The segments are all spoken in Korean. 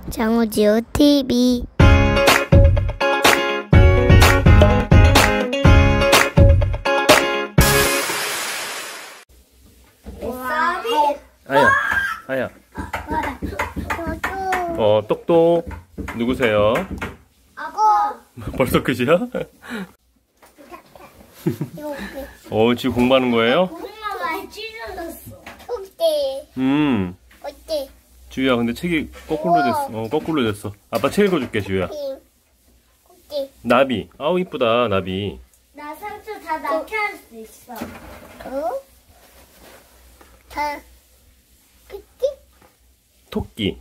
장우지우 TV. 아야. 똑똑. 누구세요? 아빠. 벌써 끝이야? 지금 공부하는 거예요? 엄마가 찢어졌어. 어때? 지우야, 근데 책이 거꾸로 됐어. 거꾸로 됐어. 아빠 책 읽어줄게, 지우야. 어때? 나비. 아우, 이쁘다, 나비. 나 상처 다 낫게 할 수 있어. 다. 토끼.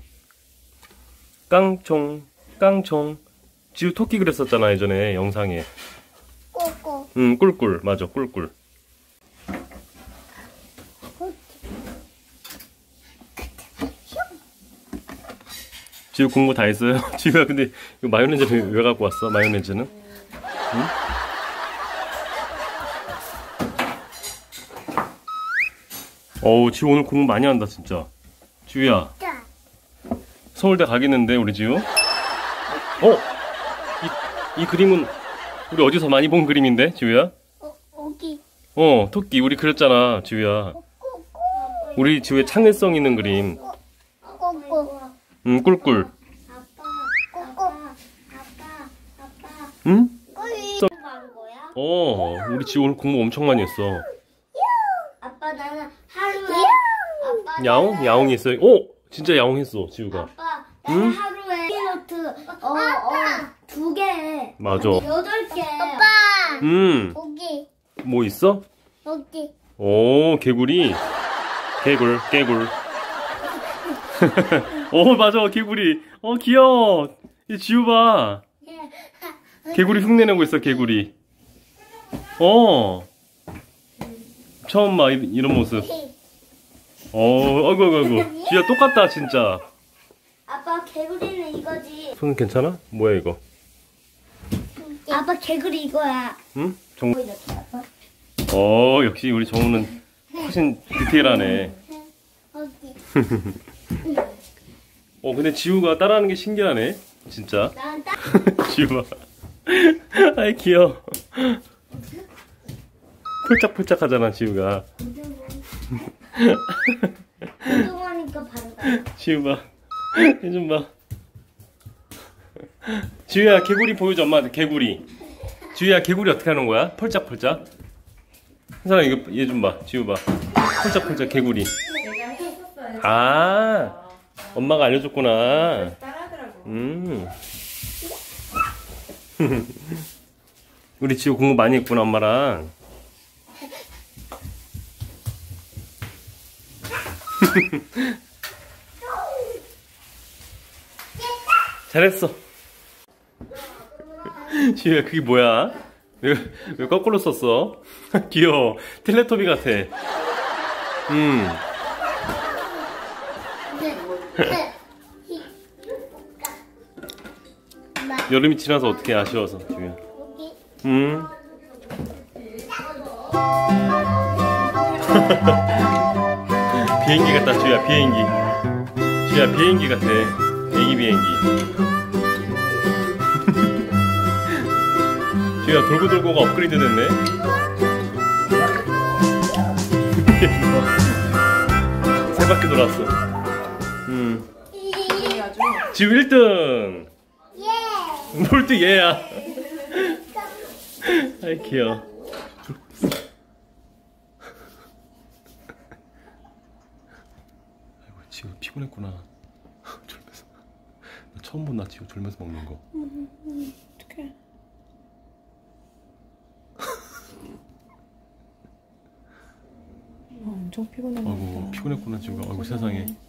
깡총. 지우 토끼 그랬었잖아, 예전에, 영상에. 꼬꼬. 꿀꿀. 맞아, 꿀꿀. 지우 공부 다 했어요? 지우야, 근데 이거 마요네즈는 왜 갖고 왔어? 마요네즈는? 응? 지우 오늘 공부 많이 한다, 진짜. 지우야, 서울대 가겠는데, 우리 지우? 이 그림은 우리 어디서 많이 본 그림인데, 지우야? 여기. 토끼. 우리 그렸잖아, 지우야. 우리 지우의 창의성 있는 그림. 꼬꼬. 꿀꿀. 꼬꼬. 응? 꼬리. 한 거야? 우리 지우 오늘 공부 엄청 많이 했어. 아빠 나는 하루에. 아빠. 야옹 했어요. 진짜 야옹 했어, 지우가. 아빠 나는 하루에 피노트 2개. 맞아. 8개. 아빠. 여기. 뭐 있어? 여기. 개구리. 개굴. 맞아, 개구리. 귀여워. 이 지우 봐. 개구리 흉내내고 있어, 개구리. 처음 봐, 이런 모습. 아이고. 지우야, 똑같다, 진짜. 아빠 개구리는 이거지. 손 괜찮아? 뭐야, 이거? 아빠 개구리 이거야. 응? 정우. 이렇게 아빠. 역시 우리 정우는 훨씬 디테일하네. 여기. 근데 지우가 따라하는 게 신기하네. 진짜. 난 지우 봐. 아이, 귀여워. 폴짝폴짝 하잖아, 지우가. 운동하니까 바로 가. 지우 봐. 얘 좀 봐. 지우야, 개구리 보여줘, 엄마한테. 개구리. 지우야, 개구리 어떻게 하는 거야? 펄짝펄짝. 현선아, 이거 얘 좀 봐. 지우 봐. 펄짝펄짝 개구리. 엄마가 알려줬구나. 우리 지우 공부 많이 했구나, 엄마랑. 잘했어. 지우야, 그게 뭐야? 왜 거꾸로 썼어? 귀여워. 텔레토비 같아. 여름이 지나서 어떻게 아쉬워서, 지우야. 비행기 같다, 지우야, 비행기. 지우야, 비행기 같아. 애기 비행기. 지우야, 돌고가 업그레이드 됐네. 세 바퀴 돌았어. 지우 1등. 뭘 또 얘야. 아이, 귀여워. 아이고, 지우 피곤했구나. 졸면서. 나 처음 본다, 지우 졸면서 먹는 거. 어떡해. 엄청 피곤했나 보다. 아이고, 피곤했구나, 지우가. 아이고, 세상에.